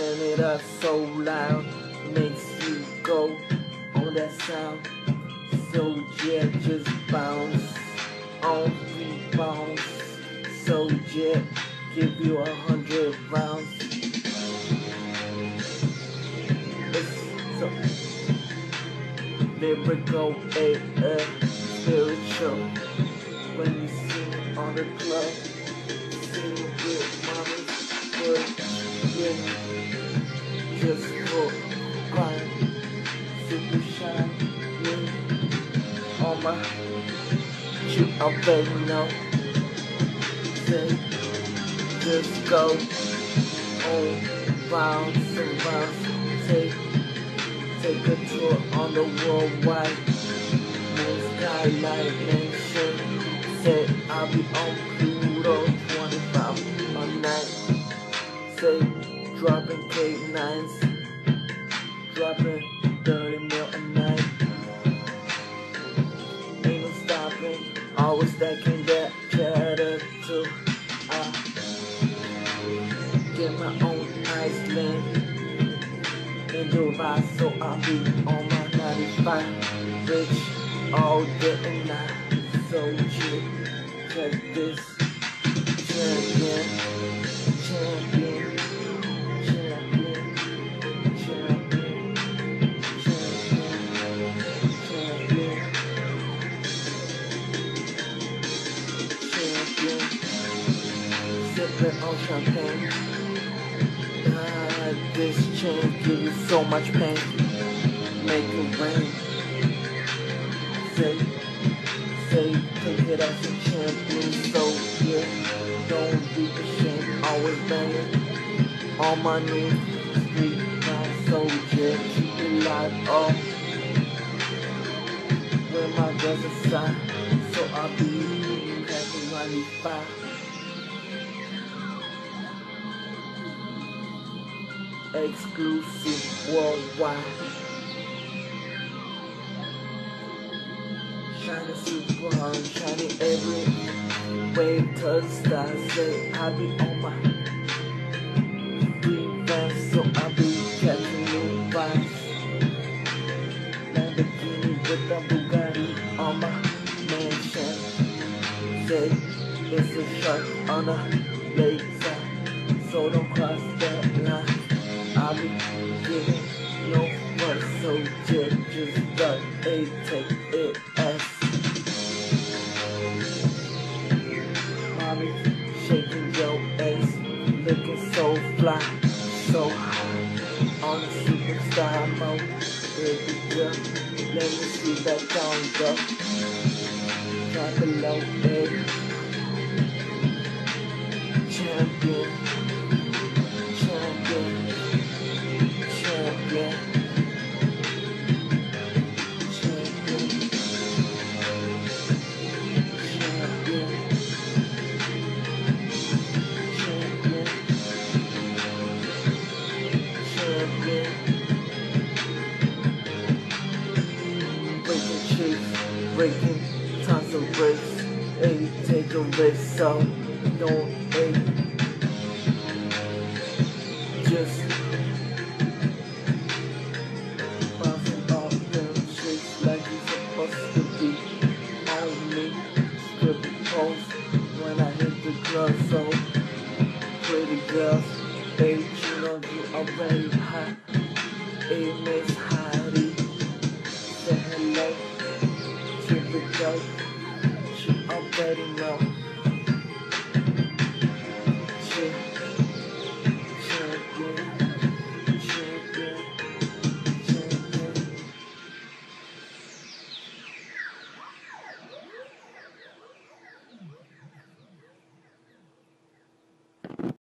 turn it up so loud, makes you go on that sound. So yeah, just bounce on rebounds. So yeah, give you 100 rounds. It's so lyrical, spiritual. When you sing on the club, sing with mama's good, yeah, just for grind, super shine, yeah, on my, you already know, say, just go on rounds and rounds, take a tour on the worldwide, main skylight nation, say I'll be on Pluto 25 a night, say dropping K9s, dropping 30 mil a night, ain't no stopping, always stacking that cheddar too. I get my own Iceland in Dubai, so I'll be on my 95, rich all day and night. So chill, check this, champion, champion, champion, champion, champion, champion, champion, sipping on champagne. This chain give you so much pain, make it rain. Say, take it as a champion, so yeah, don't be ashamed, always banging on my knees, street my soldier, keep it live off, with my girls aside, so I'll be happy 95. Exclusive worldwide, shining super hard, shining every way to the stars. Say I'll be on my free fans, so I'll be catching new vibes. Lamborghini with the Bugatti on my mansion. Say it's a shark on the lake side, so don't cross that line. I'll be giving no fuck, so just got take it as mommy shaking your ass, looking so fly, so high, on a superstar mode. Baby girl, let me see that tongue go, drop below it, champion. Breaking tons of bricks, hey, take a risk, so don't, hey, just bouncing off them tricks like you're supposed to be on me, scribble post when I hit the club, so pretty girls, hey, you know you already hot, hey, Miss Heidi, say hello. You already know.